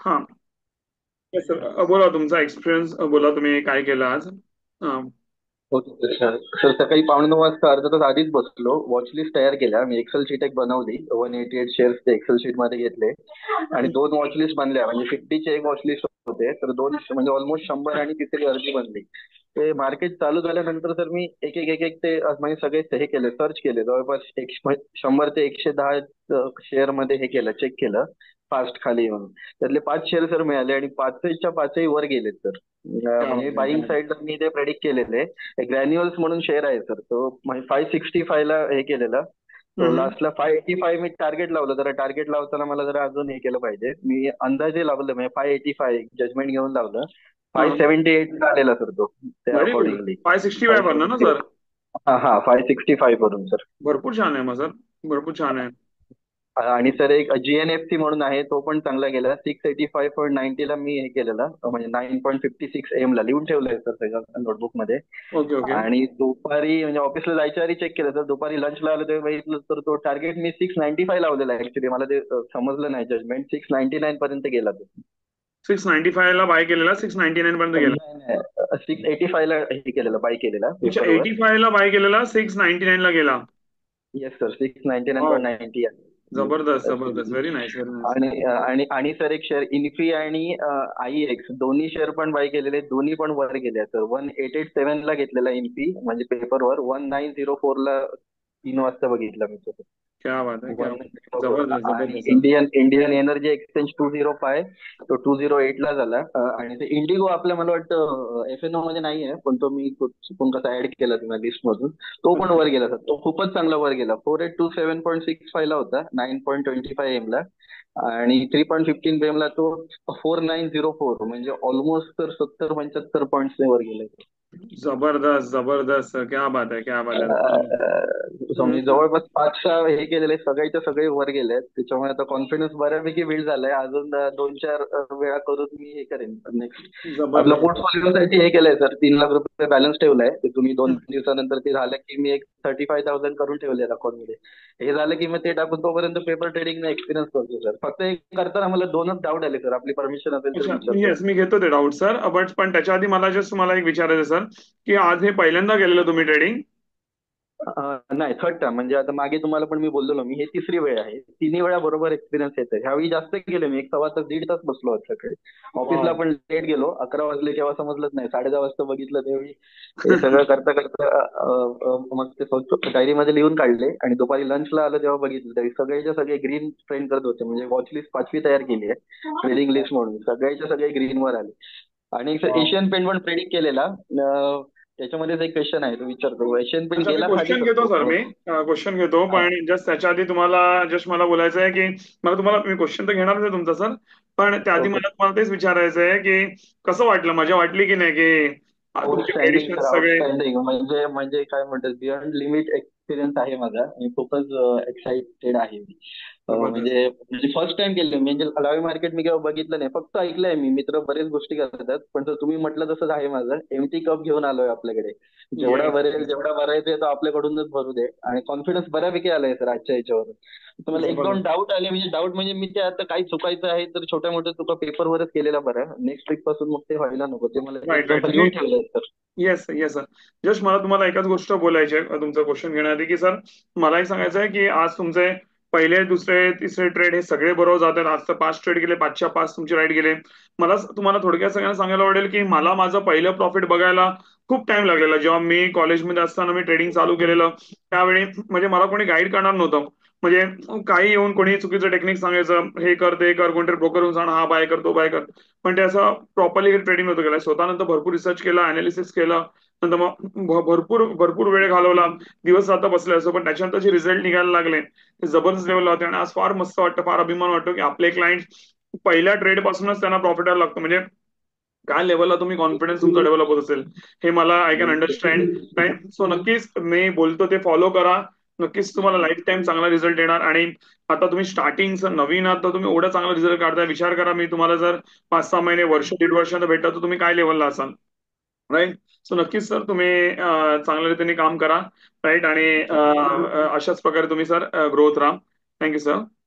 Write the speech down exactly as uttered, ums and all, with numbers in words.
हा. Yes, sir. अ, बोला तुमचा एक्सपिरियन्स बोला, तुम्ही काय केलं आज. हा. Okay sir. सर सकाळी पावणे नऊ वाजता अर्धा तास आधीच बसलो, वॉच लिस्ट तयार केल्या मी, एक्सेल शीट एक बनवली, one eighty eight shares excel sheet मध्ये घेतले आणि दोन वॉच लिस्ट बनल्या. म्हणजे फिफ्टीचे एक वॉच लिस्ट होते, तर दोन म्हणजे ऑलमोस्ट शंभर आणि तिसरी अर्धी बनली. ते मार्केट चालू झाल्यानंतर तर मी एक एक एक एक ते अ, म्हणजे सगळे हे केले, सर्च केले जवळपास एक शंभर ते एकशे दहा शेअर मध्ये हे केलं, चेक केलं फास्ट खाली येऊन. त्यातले पाच शेअर सर मिळाले आणि पाचच्या पाचही वर गेलेत सर. क्या म्हणजे बात आहे, क्या बाईंग बात आहे. साईडला मी ते प्रेडिक्ट केलेले. ग्रॅन्युअल्स म्हणून शेअर आहे सर, तो म्हणजे फाय सिक्स्टी फाय ला हे केलेला. तो हम्म, लास्टला फाय एटी फाय मी टार्गेट लावलं. जरा टार्गेट लावताना मला जरा अजून हे केलं पाहिजे. मी अंदाजे लावलं, म्हणजे फाय एटी फाय जजमेंट घेऊन लावलं. फाय हा. सेव्हन्टी एट आलेला सर तो, त्या very good. Accordingly. Five sixty five five बनना ना सेव्हन्टी सर. हा हा फाय सिक्स्टी फाय वरून सर. भरपूर छान आहे मग सर. भरपूर छान आहे. आणि सर एक जीएनएफसी म्हणून आहे, तो पण चांगला गेला. Six eighty five point ninety ला मी हे केलेला, अं, म्हणजे nine point fifty six M ला लिहून ठेवलंय सर सगळं नोटबुक मध्ये. Okay, okay. आणि दुपारी म्हणजे ऑफिसला जायच्या आधी चेक केलं तर दुपारी लंचला आलं तेव्हा बघितलं तर तो टार्गेट मी सिक्स नाईन्टी फाय लावलेला आहे. ऍक्च्युली मला ते अ, समजलं नाही, जजमेंट सिक्स नाईन्टी नाईन पर्यंत गेला तो. सिक्स नाईन्टी फाय ला बाय केलेला, सिक्स नाईन्टी नाईन पर्यंत गेला. नाही नाही, सिक्स एटी फाय ला हे केलेलं, बाय केलेला अच्छा, पेपरवर. एटी फाय ला बाय केलेला, सिक्स नाईन्टी नाईन ला गेला. Yes sir, six ninety nine wow. Point ninety जबरदस्त, जबरदस्त. आहे. Very nice, very nice. आणि आणि आणि सर एक शेअर इन्फी आणि आय एक्स दोन्ही शेअर पण बाय केलेले, दोन्ही पण वर गेले sir. One eight eight seven ला घेतलेला इन्फी म्हणजे पेपरवर, वन नाईन झिरो फोर ला तीन वाजता बघितला मी तो. क्या बात आहे, क्या वन बात आहे. Zero four. जबरदस्त, आणि जबरदस्त सर. Indian Indian energy exchange two zero five, तो टू झिरो एट ला झाला. अ, आणि ते इंडिगो आपल्या मला वाटतं एफ एन ओ मध्ये नाही आहे, पण तो मी कु- चुकून कसा ऍड केला तुम्हाला लिस्ट मधून. तो पण ओके. वर गेला सर, तो खूपच चांगला वर गेला. Four eight two seven point six five ला होता, nine point twenty five M ला. आणि थ्री पॉईंट फिफ्टीन एम ला तो फोर नाईन झिरो फोर, म्हणजे ऑलमोस्ट तर सत्तर पंच्याहत्तर पॉईंट वर गेले. जबरदस्त, जबरदस्त सर. क्या बात आहे, क्या बात आहे. अं, म्हणजे हम्म, जवळपास पाच सहा हे केलेले, सगळेच्या सगळे वर गेले. त्याच्यामुळे आता कॉन्फिडन्स बऱ्यापैकी बिल्ड झालाय. अजून अं, दोन चार अं, वेळा करून मी हे करेन नेक्स्ट. आपलं जबरदस्त. पोर्टफोलिओसाठी हे केलंय सर, तीन लाख रुपये बॅलन्स ठेवलाय. ते तुम्ही दोन दिवसानंतर ते झालं की मी एक थर्टी फाय थाउजंड करून ठेवले अकाउंट मध्ये. हे झालं की मग ते टाकून तोपर्यंत पेपर ट्रेडिंग एक्सपिरियन्स करतो सर. फक्त एक करताना मला दोनच डाऊट आले सर, आपली परमिशन असेल तर अच्छा, विचारतो. येस, मी घेतो ते डाऊट सर. बट पण त्याच्या आधी मला जस्ट तुम्हाला एक विचारायचं सर, की आज हे पहिल्यांदा केलेलं तुम्ही ट्रेडिंग. अं, नाही, थर्ड टाइम. म्हणजे आता मागे तुम्हाला पण मी बोललेलो, मी हे तिसरी वेळ आहे. तिन्ही वेळा बरोबर एक्सपिरियन्स येतोय. ह्यावेळी जास्त गेले मी, एक सव्वा तास दीड तास बसलो आज सकाळी. ऑफिसला वाव. पण लेट गेलो, अकरा वाजले तेव्हा समजलंच नाही. साडे दहा वाजता बघितलं त्यावेळी. हे सगळं करता करता अं, अं, मग ते डायरीमध्ये लिहून काढले आणि दुपारी लंचला आलं तेव्हा बघितलं, तरी सगळेच्या सगळे ग्रीन ट्रेंड करत होते. म्हणजे वॉच लिस्ट पाचवी तयार केली आहे, ट्रेडिंग लिस्ट म्हणून सगळ्याच्या सगळे ग्रीन वर आले. आणि वाव. एशियन पेंट पण प्रेडिक्ट केलेला. अं, त्याच्यामध्येच एक क्वेश्चन आहे, तो विचारतो. एशियन पेंट अच्छा, मी गेला खाली क्वेश्चन सर घेतो सर. तो. मी क्वेश्चन घेतो, हा. पण जस्ट त्याच्या आधी तुम्हाला जस्ट मला बोलायचं आहे की मला तुम्हाला, मी क्वेश्चन तर घेणारच आहे तुमचा सर. पण त्याआधी ओके. मला तुम्हाला तेच विचारायचं आहे की कसं वाटलं, मजा वाटली की नाही, की आ, तुमचे आउटस्टँडिंग प्रेडिक्शन सर, सगळे. आउटस्टँडिंग. म्हणजे म्हणजे काय म्हणतात, बियॉन्ड लिमिट एक्सपिरियन्स आहे माझा. मी खूपच एक्साइटेड आहे मी. अं, जबरदस्त. म्हणजे म्हणजे फर्स्ट टाइम केले म्हणजे लाईव्ह मार्केट मी केव्हा बघितलं नाही, फक्त ऐकलंय मी. मित्र बरेच गोष्टी करतात, पण जर तुम्ही म्हटलं तसंच आहे माझं. एमटी कप घेऊन आलोय आपल्याकडे. जेवढा येस, भरेल, येस. जेवढा भरायचा तो आपल्याकडूनच भरू दे. आणि कॉन्फिडन्स बऱ्यापैकी आलाय सर आजच्या याच्यावर. तर मला एक दोन जबरदस्त. डाऊट आले. म्हणजे डाऊट म्हणजे मी ते आता काही चुकायचं आहे तर छोट्या मोठ्या चुका पेपरवरच केलेला बरं. नेक्स्ट वीक पासून मग ते व्हायला नको. ते मला एक राईट, दोन राईट. लिहून तुम्ही. ठेवलंय sir. Yes, yes sir. Just मला तुम्हाला एकच गोष्ट बोलायची आहे तुमचं क्वेश्चन घेण्याआधी, की सर मला एक सांगायचं आहे की आज तुमचे पहिले, दुसरे, तिसरे ट्रेड हे सगळे बरोबर जात आहेत. आज तर पाच ट्रेड गेले, पाचच्या पाच तुमचे राईट गेले. मला स- तुम्हाला थोडक्यात सगळ्यांना सांगायला आवडेल की मला माझं पहिलं प्रॉफिट बघायला खूप टाइम लागलेला. जेव्हा मी कॉलेजमध्ये असताना मी ट्रेडिंग चालू केलेलं त्यावेळी म्हणजे मला कोणी गाईड करणार नव्हतं. म्हणजे काही येऊन कोणी चुकीचं टेक्निक सांगायचं, हे कर ते कर, कोणतरी ब्रोकर येऊन सांग, हा बाय कर, तो बाय कर. पण ते असं प्रॉपरली ट्रेडिंग नव्हतं केलं. स्वतः नंतर भरपूर रिसर्च केला, अनालिसिस केलं. नंतर मग भ- भरपूर भरपूर वेळ घालवला, दिवस रात्र बसले असं. पण त्याच्यानंतर जे रिझल्ट निघायला लागले ते जबरदस्त लेवलला होते. आणि आज फार मस्त वाटतं, फार अभिमान वाटतो की आपले क्लायंट पहिल्या ट्रेड पासूनच त्यांना प्रॉफिट यायला लागतं. म्हणजे काय लेवलला तुम्ही कॉन्फिडन्स तुमचा डेव्हलप होत असेल, हे मला आय कॅन अंडरस्टँड. नाही, सो नक्कीच मी बोलतो ते फॉलो करा. नक्कीच तुम्हाला लाईफ टाईम चांगला रिझल्ट येणार. आणि आता तुम्ही स्टार्टिंग नवीन आहात, तर तुम्ही एवढा चांगला रिझल्ट काढताय. विचार करा, मी तुम्हाला जर पाच सहा महिने, वर्ष, दीड वर्षांत भेटत, तर तुम्ही काय लेवलला असाल. राईट. सो नक्कीच सर तुम्ही अं, चांगल्या रीतीने काम करा. राईट. आणि अं, अं, अशाच प्रकारे तुम्ही सर ग्रोथ राहा. Thank you sir.